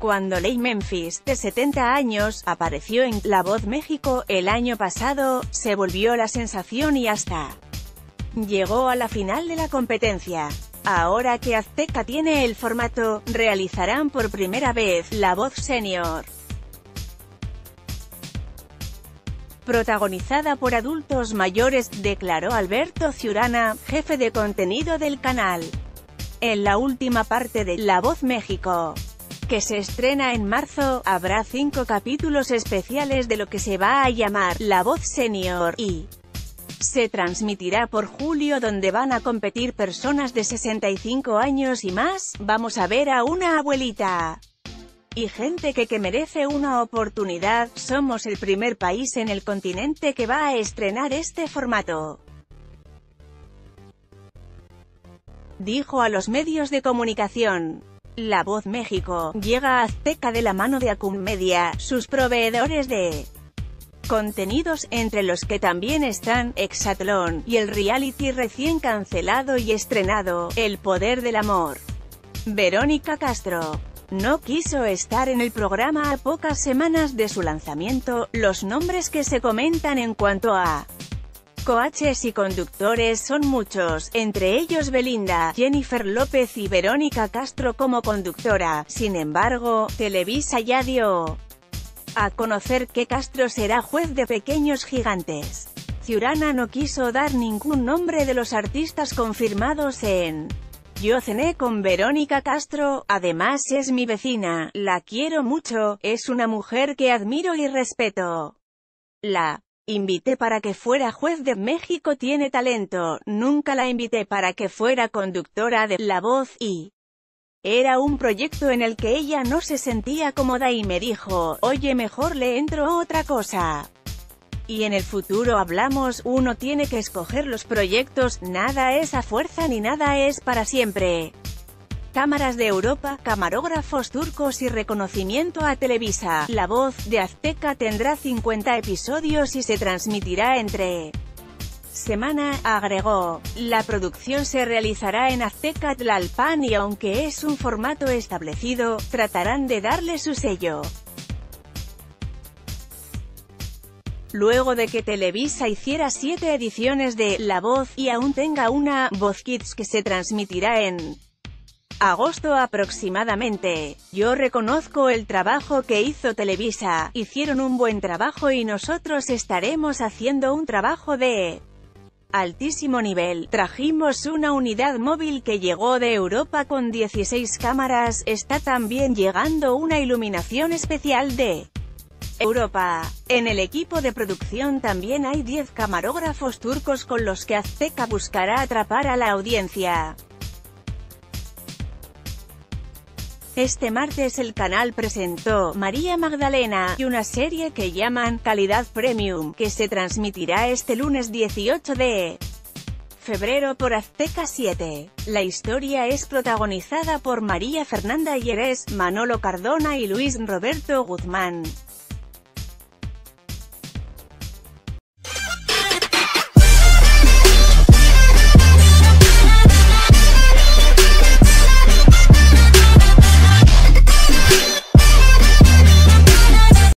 Cuando Leigh Memphis, de 70 años, apareció en La Voz México el año pasado, se volvió la sensación y hasta llegó a la final de la competencia. Ahora que Azteca tiene el formato, realizarán por primera vez La Voz Senior, protagonizada por adultos mayores, declaró Alberto Ciurana, jefe de contenido del canal. En la última parte de La Voz México, que se estrena en marzo, habrá 5 capítulos especiales de lo que se va a llamar La Voz Senior, y se transmitirá por julio, donde van a competir personas de 65 años y más. Vamos a ver a una abuelita y gente que merece una oportunidad. Somos el primer país en el continente que va a estrenar este formato, dijo a los medios de comunicación. La Voz México llega a Azteca de la mano de Acum Media, sus proveedores de contenidos, entre los que también están Exatlón y el reality recién cancelado y estrenado, El Poder del Amor. Verónica Castro no quiso estar en el programa a pocas semanas de su lanzamiento. Los nombres que se comentan en cuanto a coaches y conductores son muchos, entre ellos Belinda, Jennifer López y Verónica Castro como conductora. Sin embargo, Televisa ya dio a conocer que Castro será juez de Pequeños Gigantes. Ciurana no quiso dar ningún nombre de los artistas confirmados en Yo cené con Verónica Castro, además es mi vecina, la quiero mucho, es una mujer que admiro y respeto. La invité para que fuera juez de México, tiene talento, nunca la invité para que fuera conductora de La Voz, y era un proyecto en el que ella no se sentía cómoda y me dijo, oye, mejor le entro a otra cosa. Y en el futuro hablamos, uno tiene que escoger los proyectos, nada es a fuerza ni nada es para siempre. Cámaras de Europa, camarógrafos turcos y reconocimiento a Televisa. La Voz de Azteca tendrá 50 episodios y se transmitirá entre semana, agregó. La producción se realizará en Azteca Tlalpan y aunque es un formato establecido, tratarán de darle su sello. Luego de que Televisa hiciera 7 ediciones de La Voz, y aún tenga una Voz Kids que se transmitirá en agosto aproximadamente. Yo reconozco el trabajo que hizo Televisa, hicieron un buen trabajo y nosotros estaremos haciendo un trabajo de altísimo nivel. Trajimos una unidad móvil que llegó de Europa con 16 cámaras, está también llegando una iluminación especial de Europa. En el equipo de producción también hay 10 camarógrafos turcos con los que Azteca buscará atrapar a la audiencia. Este martes el canal presentó María Magdalena y una serie que llaman Calidad Premium, que se transmitirá este lunes 18 de febrero por Azteca 7. La historia es protagonizada por María Fernanda Lleres, Manolo Cardona y Luis Roberto Guzmán.